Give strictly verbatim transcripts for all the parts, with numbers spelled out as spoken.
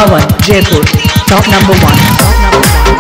Pawan, Jaipur, top number one. Top number one.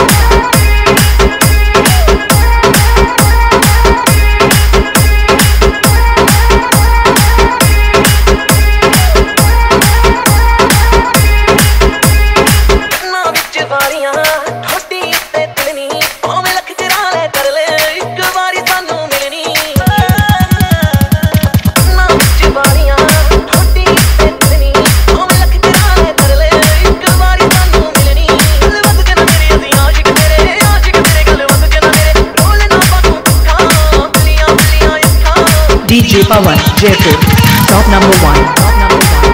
D J Pawan, Jaipur, top number one. Top number one.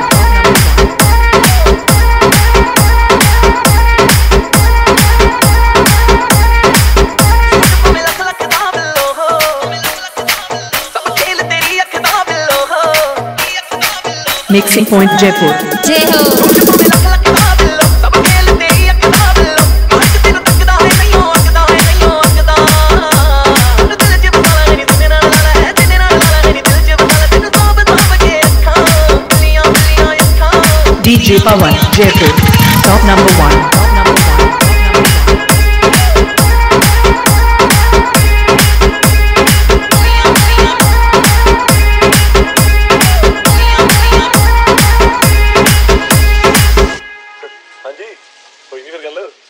Mixing Point, Jaipur. Jai ho. D J Pawan, Jaipur, top number one. Top number one. हाँ जी, कोई नहीं फिर कर लो।